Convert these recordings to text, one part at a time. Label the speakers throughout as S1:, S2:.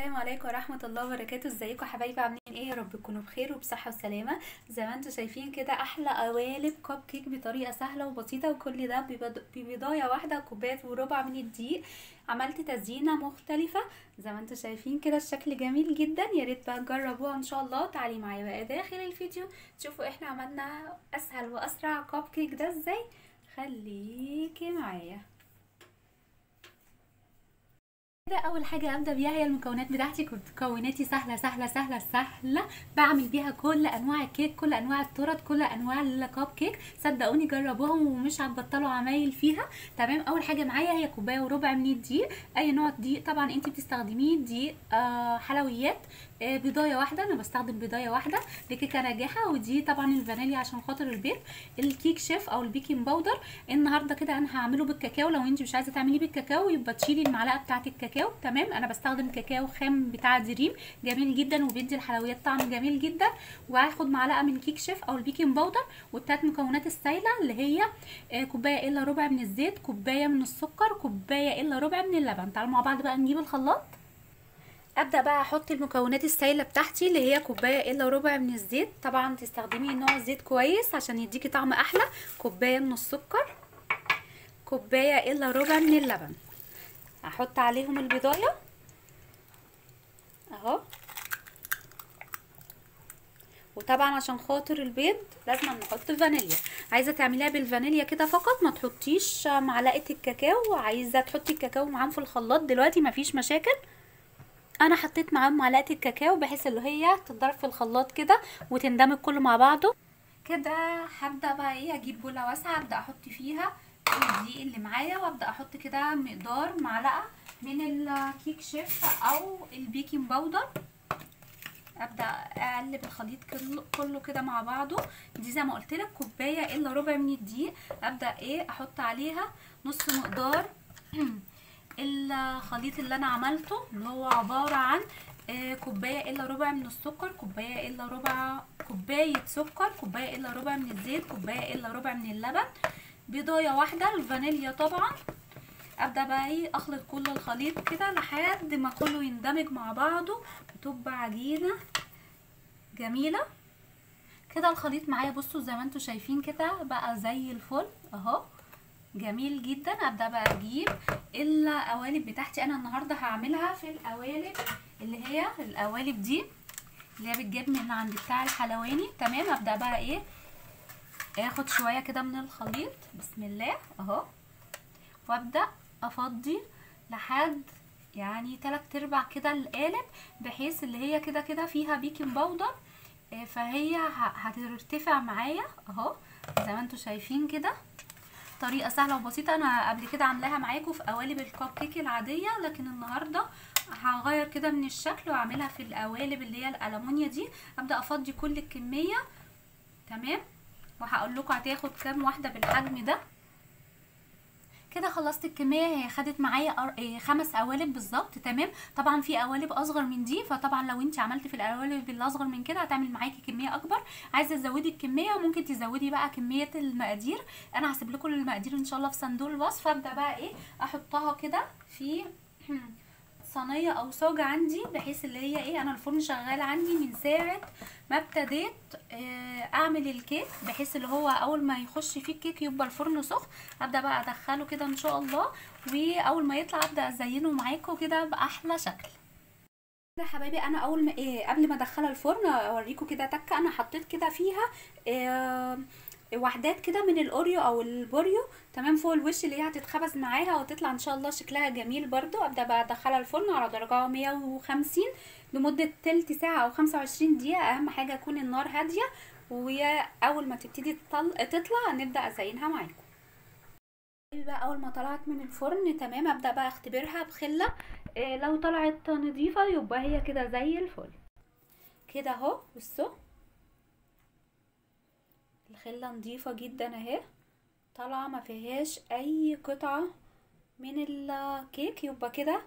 S1: السلام عليكم ورحمة الله وبركاته. ازيكم حبايبي؟ عاملين ايه؟ يا رب تكونوا بخير وبصحة وسلامة. زي ما انتم شايفين كده احلى قوالب كب كيك بطريقة سهلة وبسيطة، وكل ده ببضاية واحدة، كوباية وربع من الدقيق. عملت تزيينة مختلفة زي ما انتم شايفين كده، الشكل جميل جدا. يا ريت بقى تجربوها ان شاء الله. تعالي معايا بقى داخل الفيديو تشوفوا احنا عملنا اسهل واسرع كب كيك ده ازاي. خليكي معايا. كده اول حاجه ابدا بيها هي المكونات بتاعتي. مكوناتي سهله سهله سهله سهله، بعمل بيها كل انواع الكيك، كل انواع التورت، كل انواع الكب كيك. صدقوني جربوهم ومش هتبطلوا عمايل فيها. تمام. اول حاجه معايا هي كوبايه وربع من الدقيق، اي نوع دقيق طبعا انت بتستخدميه. دقيق حلويات. بيضايه واحده، انا بستخدم بيضايه واحده لكيكه ناجحه. ودي طبعا الفانيليا عشان خاطر البيض. الكيك شيف او البيكنج باودر النهارده كده انا هعمله بالكاكاو. لو انت مش عايزه تعمليه بالكاكاو يبقى تشيلي المعلقه بتاعه الكاكاو. تمام. انا بستخدم كاكاو خام بتاع دريم، جميل جدا وبيدي الحلويات طعم جميل جدا. وهاخد معلقه من كيك شيف او البيكنج باودر، والثلاث مكونات السايله اللي هي كوبايه الا ربع من الزيت، كوبايه من السكر، كوبايه الا ربع من اللبن. تعالوا مع بعض بقى نجيب الخلاط. ابدا بقى احط المكونات السائله بتاعتي اللي هي كوبايه الا ربع من الزيت. طبعا تستخدمي نوع زيت كويس عشان يديكي طعم احلى. كوبايه من السكر، كوبايه الا ربع من اللبن. هحط عليهم البيضايه اهو. وطبعا عشان خاطر البيض لازم نحط فانيليا. عايزه تعمليها بالفانيليا كده فقط، ما تحطيش معلقه الكاكاو. عايزه تحطي الكاكاو معاهم في الخلاط دلوقتي مفيش مشاكل. انا حطيت معاهم معلقه الكاكاو بحيث اللي هي تتضرب في الخلاط كده وتندمج كله مع بعضه كده. هبدا بقى ايه، اجيب بوله واسعه ابدا احط فيها الدقيق اللي معايا، وابدا احط كده مقدار معلقه من الكيك شيف او البيكنج باودر. ابدا اقلب الخليط كله كده مع بعضه. دي زي ما قلت لك كوبايه الا ربع من الدقيق. ابدا ايه، احط عليها نص مقدار الخليط اللي انا عملته، اللي هو عبارة عن كوباية الا ربع من السكر، كوباية الا ربع كوباية سكر، كوباية الا ربع من الزيت، كوباية الا ربع من اللبن، بيضاية واحدة، الفانيليا طبعا. ابدأ بقى ايه، اخلط كل الخليط كده لحد ما كله يندمج مع بعضه وتبقى عجينة جميلة كده. الخليط معايا بصوا زي ما انتوا شايفين كده بقى زي الفل اهو، جميل جدا. ابدا بقى اجيب القوالب بتاعتي. انا النهارده هعملها في القوالب اللي هي القوالب دي اللي هي بتجيب من عند بتاع الحلواني. تمام. ابدا بقى ايه، اخد شويه كده من الخليط بسم الله اهو، وابدا افضي لحد يعني 3/4 كده القالب، بحيث اللي هي كده كده فيها بيكنج باودر فهي هترتفع معايا اهو زي ما انتوا شايفين كده. طريقه سهله وبسيطه. انا قبل كده عاملاها معاكم في قوالب الكب كيك العاديه، لكن النهارده هغير كده من الشكل واعملها في القوالب اللي هي الالومنيا دي. ابدا افضي كل الكميه. تمام. وهقول لكم هتاخد كام واحده بالحجم ده. كده خلصت الكميه، هي خدت معايا 5 قوالب بالظبط. تمام. طبعا في قوالب اصغر من دي، فطبعا لو انت عملتي في القوالب اللي اصغر من كده هتعمل معاكي كميه اكبر. عايزه تزودي الكميه وممكن تزودي بقى كميه المقادير. انا هسيب لكم المقادير ان شاء الله في صندوق الوصف. ابدا بقى ايه، احطها كده في صينيه او صاج عندي، بحيث اللي هي ايه، انا الفرن شغال عندي من ساعه ما ابتديت اعمل الكيك، بحيث اللي هو اول ما يخش فيه الكيك يبقى الفرن سخن. ابدا بقى ادخله كده ان شاء الله، واول ما يطلع ابدا ازينه معاكم كده باحلى شكل. كده حبايبي انا اول ما قبل ما ادخلها الفرن اوريكم كده تكه. انا حطيت كده فيها وحدات كده من الاوريو او البوريو. تمام. فوق الوش اللي هي هتتخبز معاها وتطلع ان شاء الله شكلها جميل برضو. ابدا بقى ادخلها الفرن على درجه 150 لمده تلت ساعه او 25 دقيقه. اهم حاجه يكون النار هاديه، واول ما تبتدي تطلع نبدا ازينها معاكم. بقى اول ما طلعت من الفرن تمام ابدا بقى اختبرها بخله. لو طلعت نظيفه يبقى هي كده زي الفل كده اهو. بصوا الخله نظيفه جدا اهي، طالعه ما فيهاش اي قطعه من الكيك، يبقى كده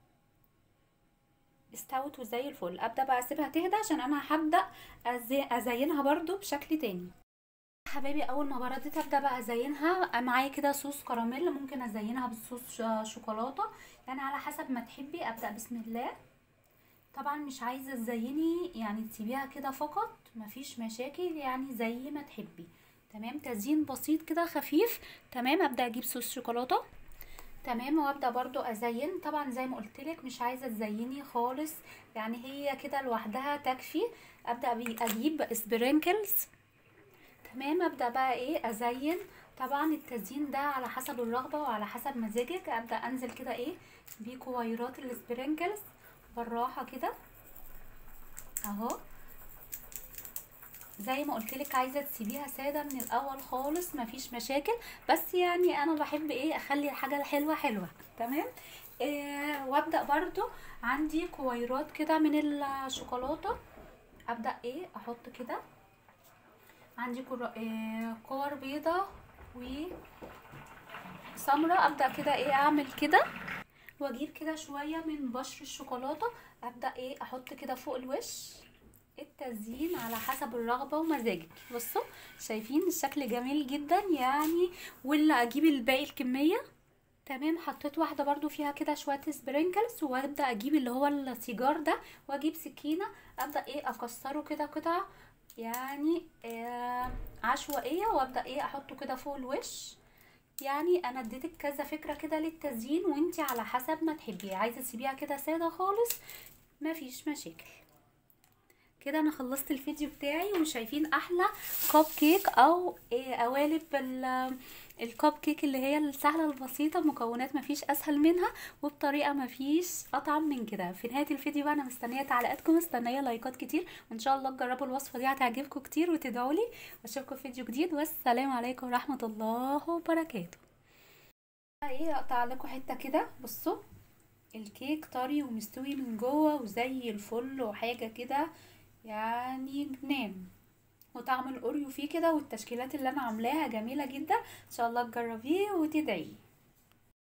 S1: استوت وزي الفل. ابدا بقى اسيبها تهدى عشان انا هبدا ازينها برضو بشكل تاني. حبايبي اول ما بردت ابدا بقى ازينها. معايا كده صوص كراميل، ممكن ازينها بصوص شوكولاته يعني على حسب ما تحبي. ابدا بسم الله طبعا مش عايزه تزيني يعني تسيبيها كده فقط، مفيش مشاكل يعني زي ما تحبي. تمام، تزيين بسيط كده خفيف. تمام، ابدا اجيب صوص شوكولاته. تمام، وابدا برضو ازين. طبعا زي ما قلتلك مش عايزه تزيني خالص، يعني هي كده لوحدها تكفي. ابدا اجيب سبرينكلز. تمام، ابدا بقى ايه ازين. طبعا التزيين ده على حسب الرغبه وعلى حسب مزاجك. ابدا انزل كده ايه بكويرات السبرينكلز بالراحه كده اهو. زي ما قلتلك عايزه تسيبيها ساده من الاول خالص مفيش مشاكل، بس يعني انا بحب ايه اخلي الحاجه الحلوه حلوه. تمام. وابدا برضو عندي كويرات كده من الشوكولاته. ابدا ايه احط كده. عندي كور بيضه وسمرة. ابدا كده ايه اعمل كده، واجيب كده شويه من بشر الشوكولاته. ابدا ايه احط كده فوق الوش. التزيين على حسب الرغبة ومزاجك. بصوا شايفين الشكل جميل جدا يعني. ولا اجيب الباقي الكمية. تمام، حطيت واحدة برضو فيها كده شوية سبرينكلز، وابدأ اجيب اللي هو السيجار ده، واجيب سكينة ابدأ ايه اكسره كده قطع يعني عشوائية، وابدأ ايه احطه كده فوق الوش. يعني انا اديتك كذا فكرة كده للتزيين، وانتي على حسب ما تحبي. عايزة تسيبيها كده سادة خالص مفيش مشاكل. كده انا خلصت الفيديو بتاعي، وشايفين احلى كوب كيك او قوالب الكوب كيك اللي هي السهله البسيطه، مكونات مفيش اسهل منها وبطريقه مفيش اطعم من كده. في نهايه الفيديو بقى انا مستنيه تعليقاتكم، مستنيه لايكات كتير، وان شاء الله تجربوا الوصفه دي هتعجبكم كتير وتدعوا لي. واشوفكم في فيديو جديد، والسلام عليكم ورحمه الله وبركاته. ايه اقطع لكم حته كده. بصوا الكيك طري ومستوي من جوه وزي الفل وحاجه كده يعني جنان. وطعم الاوريو فيه كده، والتشكيلات اللي انا عاملاها جميله جدا. ان شاء الله تجربيه وتدعي.